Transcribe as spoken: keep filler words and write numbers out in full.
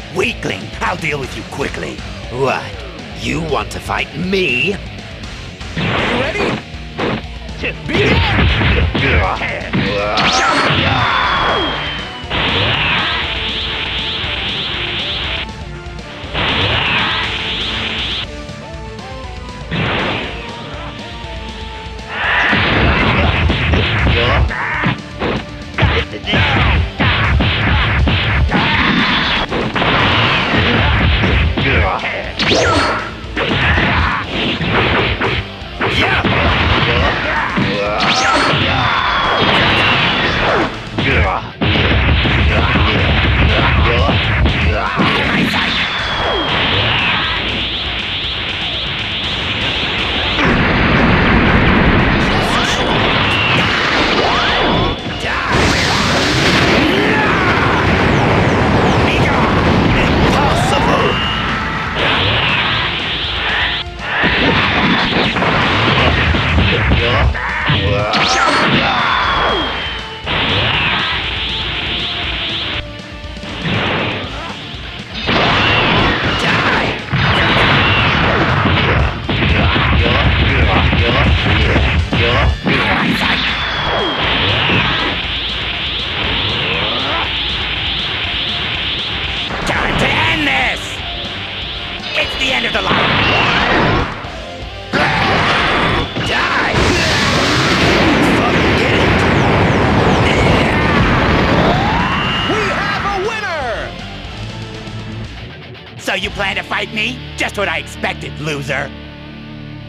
Weakling, I'll deal with you quickly. What? You want to fight me? Are you ready? To begin! It's the end of the line! Die! Fucking get it! We have a winner! So you plan to fight me? Just what I expected, loser.